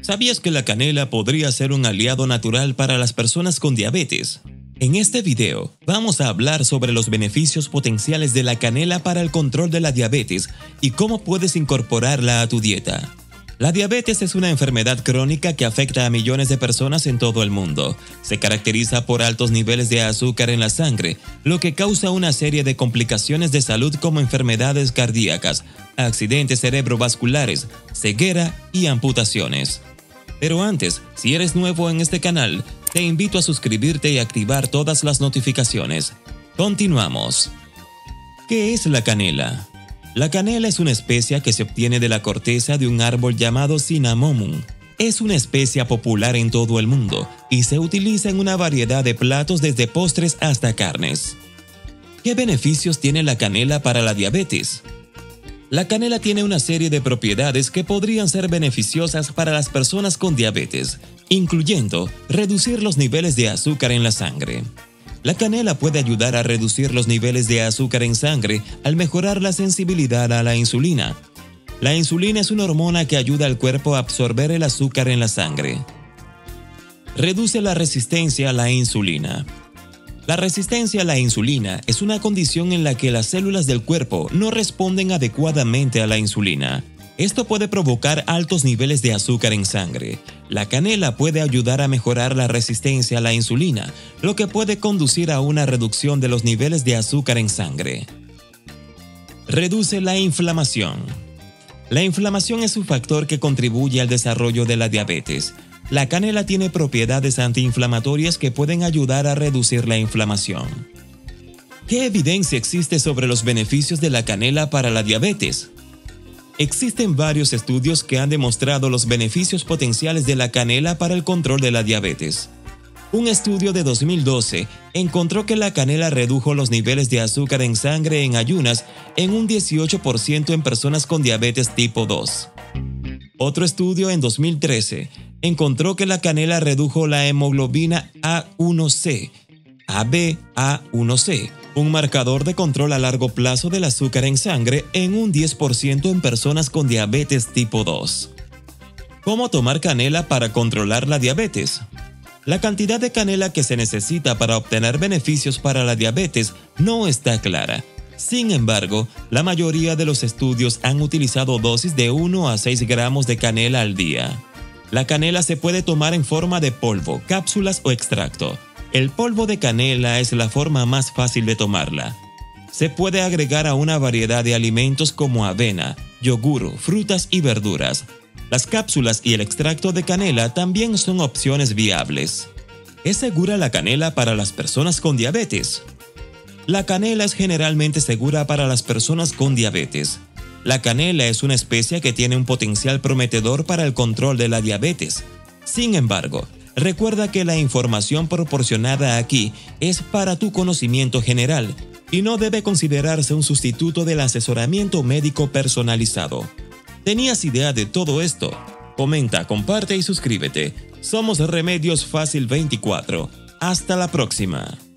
¿Sabías que la canela podría ser un aliado natural para las personas con diabetes? En este video vamos a hablar sobre los beneficios potenciales de la canela para el control de la diabetes y cómo puedes incorporarla a tu dieta. La diabetes es una enfermedad crónica que afecta a millones de personas en todo el mundo. Se caracteriza por altos niveles de azúcar en la sangre, lo que causa una serie de complicaciones de salud como enfermedades cardíacas, accidentes cerebrovasculares, ceguera y amputaciones. Pero antes, si eres nuevo en este canal, te invito a suscribirte y activar todas las notificaciones. Continuamos. ¿Qué es la canela? La canela es una especia que se obtiene de la corteza de un árbol llamado Cinnamomum. Es una especia popular en todo el mundo y se utiliza en una variedad de platos desde postres hasta carnes. ¿Qué beneficios tiene la canela para la diabetes? La canela tiene una serie de propiedades que podrían ser beneficiosas para las personas con diabetes, incluyendo reducir los niveles de azúcar en la sangre. La canela puede ayudar a reducir los niveles de azúcar en sangre al mejorar la sensibilidad a la insulina. La insulina es una hormona que ayuda al cuerpo a absorber el azúcar en la sangre. Reduce la resistencia a la insulina. La resistencia a la insulina es una condición en la que las células del cuerpo no responden adecuadamente a la insulina. Esto puede provocar altos niveles de azúcar en sangre. La canela puede ayudar a mejorar la resistencia a la insulina, lo que puede conducir a una reducción de los niveles de azúcar en sangre. Reduce la inflamación. La inflamación es un factor que contribuye al desarrollo de la diabetes. La canela tiene propiedades antiinflamatorias que pueden ayudar a reducir la inflamación. ¿Qué evidencia existe sobre los beneficios de la canela para la diabetes? Existen varios estudios que han demostrado los beneficios potenciales de la canela para el control de la diabetes. Un estudio de 2012 encontró que la canela redujo los niveles de azúcar en sangre en ayunas en un 18% en personas con diabetes tipo 2. Otro estudio en 2013 encontró que la canela redujo la hemoglobina A1C, HbA1c, un marcador de control a largo plazo del azúcar en sangre en un 10% en personas con diabetes tipo 2. ¿Cómo tomar canela para controlar la diabetes? La cantidad de canela que se necesita para obtener beneficios para la diabetes no está clara. Sin embargo, la mayoría de los estudios han utilizado dosis de 1 a 6 gramos de canela al día. La canela se puede tomar en forma de polvo, cápsulas o extracto. El polvo de canela es la forma más fácil de tomarla. Se puede agregar a una variedad de alimentos como avena, yogur, frutas y verduras. Las cápsulas y el extracto de canela también son opciones viables. ¿Es segura la canela para las personas con diabetes? La canela es generalmente segura para las personas con diabetes. La canela es una especia que tiene un potencial prometedor para el control de la diabetes. Sin embargo, recuerda que la información proporcionada aquí es para tu conocimiento general y no debe considerarse un sustituto del asesoramiento médico personalizado. ¿Tenías idea de todo esto? Comenta, comparte y suscríbete. Somos Remedios Fácil 24. Hasta la próxima.